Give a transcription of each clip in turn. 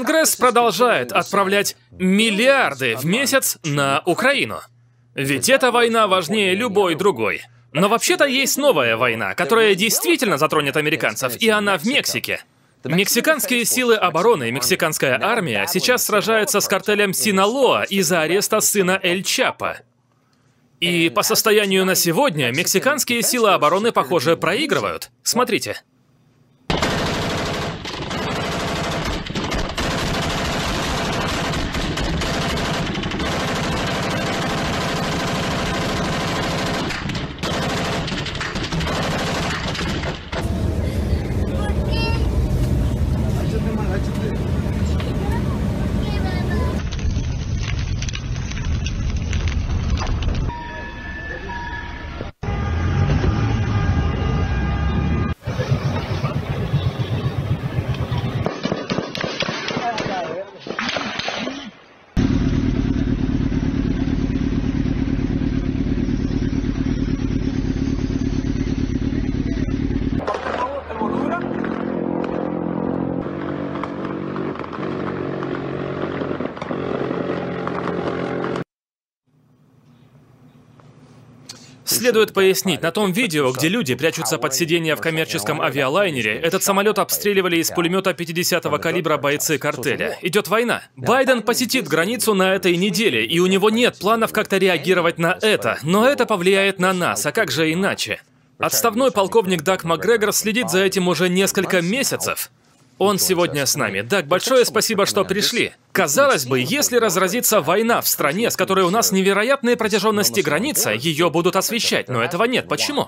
Конгресс продолжает отправлять миллиарды в месяц на Украину. Ведь эта война важнее любой другой. Но вообще-то есть новая война, которая действительно затронет американцев, и она в Мексике. Мексиканские силы обороны и мексиканская армия сейчас сражаются с картелем Синалоа из-за ареста сына Эль Чапо. И по состоянию на сегодня мексиканские силы обороны, похоже, проигрывают. Смотрите. Следует пояснить, на том видео, где люди прячутся под сиденья в коммерческом авиалайнере, этот самолет обстреливали из пулемета 50-го калибра бойцы картеля. Идет война. Байден посетит границу на этой неделе, и у него нет планов как-то реагировать на это, но это повлияет на нас, а как же иначе? Отставной полковник Даг Макгрегор следит за этим уже несколько месяцев. Он сегодня с нами. Даг, большое спасибо, что пришли. Казалось бы, если разразится война в стране, с которой у нас невероятные протяженности граница, ее будут освещать, но этого нет. Почему?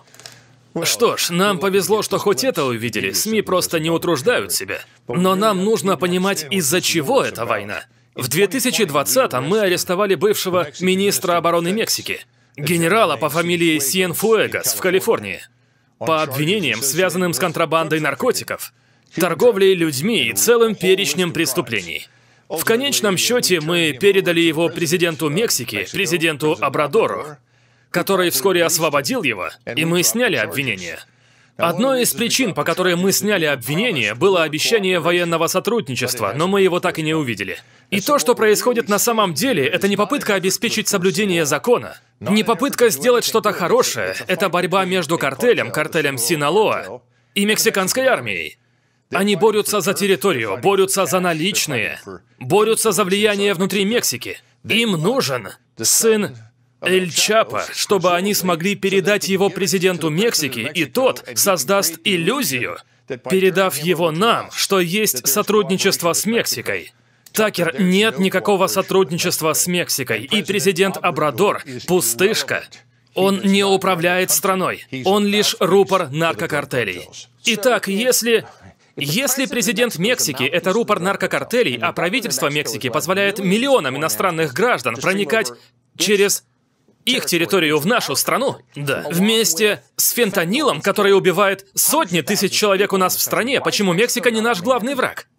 Что ж, нам повезло, что хоть это увидели. СМИ просто не утруждают себя. Но нам нужно понимать, из-за чего эта война. В 2020-м мы арестовали бывшего министра обороны Мексики, генерала по фамилии Сиенфуэгас в Калифорнии, по обвинениям, связанным с контрабандой наркотиков, торговлей людьми и целым перечнем преступлений. В конечном счете мы передали его президенту Мексики, президенту Обрадору, который вскоре освободил его, и мы сняли обвинения. Одной из причин, по которой мы сняли обвинение, было обещание военного сотрудничества, но мы его так и не увидели. И то, что происходит на самом деле, это не попытка обеспечить соблюдение закона, не попытка сделать что-то хорошее, это борьба между картелем Синалоа и мексиканской армией. Они борются за территорию, борются за наличные, борются за влияние внутри Мексики. Им нужен сын Эль Чапо, чтобы они смогли передать его президенту Мексики, и тот создаст иллюзию, передав его нам, что есть сотрудничество с Мексикой. Такер, нет никакого сотрудничества с Мексикой, и президент Обрадор – пустышка. Он не управляет страной, он лишь рупор наркокартелей. Итак, если президент Мексики – это рупор наркокартелей, а правительство Мексики позволяет миллионам иностранных граждан проникать через их территорию в нашу страну, да, вместе с фентанилом, который убивает сотни тысяч человек у нас в стране, почему Мексика не наш главный враг?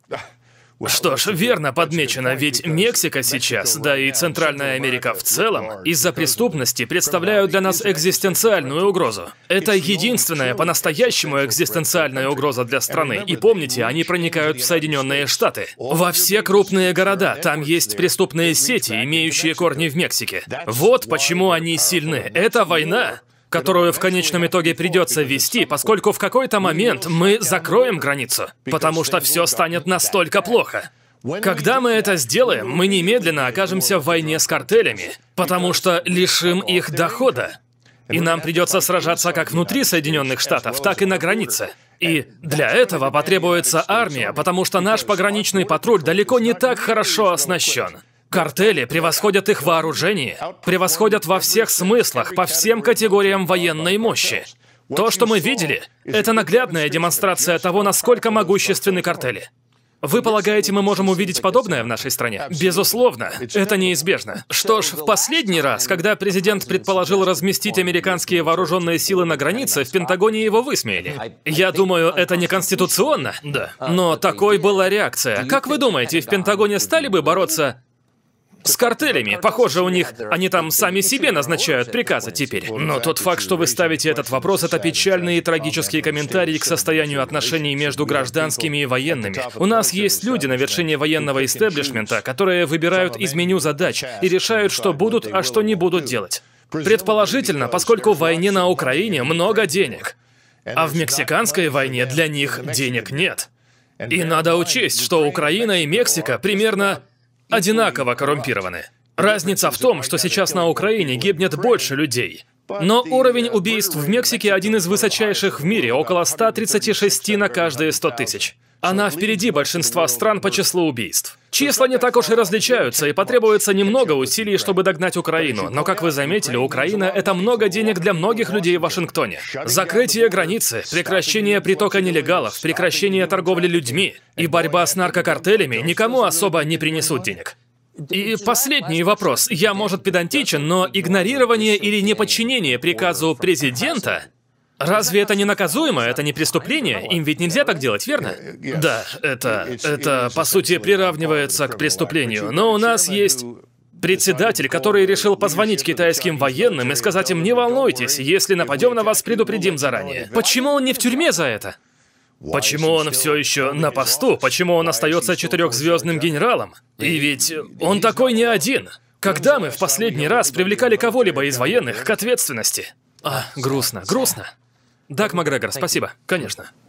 Что ж, верно подмечено, ведь Мексика сейчас, да и Центральная Америка в целом, из-за преступности представляют для нас экзистенциальную угрозу. Это единственная по-настоящему экзистенциальная угроза для страны. И помните, они проникают в Соединенные Штаты. Во все крупные города, там есть преступные сети, имеющие корни в Мексике. Вот почему они сильны. Это война, которую в конечном итоге придется вести, поскольку в какой-то момент мы закроем границу, потому что все станет настолько плохо. Когда мы это сделаем, мы немедленно окажемся в войне с картелями, потому что лишим их дохода. И нам придется сражаться как внутри Соединенных Штатов, так и на границе. И для этого потребуется армия, потому что наш пограничный патруль далеко не так хорошо оснащен. Картели превосходят их вооружение, превосходят во всех смыслах, по всем категориям военной мощи. То, что мы видели, это наглядная демонстрация того, насколько могущественны картели. Вы полагаете, мы можем увидеть подобное в нашей стране? Безусловно, это неизбежно. Что ж, в последний раз, когда президент предположил разместить американские вооруженные силы на границе, в Пентагоне его высмеяли. Я думаю, это неконституционно, да. Но такой была реакция. Как вы думаете, в Пентагоне стали бы бороться С картелями. Похоже, у них... Они там сами себе назначают приказы теперь. Но тот факт, что вы ставите этот вопрос, это печальный и трагический комментарий к состоянию отношений между гражданскими и военными. У нас есть люди на вершине военного истеблишмента, которые выбирают из меню задач и решают, что будут, а что не будут делать. Предположительно, поскольку в войне на Украине много денег, а в мексиканской войне для них денег нет. И надо учесть, что Украина и Мексика примерно одинаково коррумпированы. Разница в том, что сейчас на Украине гибнет больше людей. Но уровень убийств в Мексике один из высочайших в мире, около 136 на каждые 100 тысяч. Она впереди большинства стран по числу убийств. Числа не так уж и различаются, и потребуется немного усилий, чтобы догнать Украину. Но, как вы заметили, Украина — это много денег для многих людей в Вашингтоне. Закрытие границы, прекращение притока нелегалов, прекращение торговли людьми и борьба с наркокартелями никому особо не принесут денег. И последний вопрос. Я, может, педантичен, но игнорирование или неподчинение приказу президента... Разве это не наказуемо? Это не преступление? Им ведь нельзя так делать, верно? Да, это по сути приравнивается к преступлению. Но у нас есть председатель, который решил позвонить китайским военным и сказать им: не волнуйтесь, если нападем на вас, предупредим заранее. Почему он не в тюрьме за это? Почему он все еще на посту? Почему он остается 4-звездным генералом? И ведь он такой не один. Когда мы в последний раз привлекали кого-либо из военных к ответственности? Грустно, грустно. Даг Макгрегор, спасибо, конечно.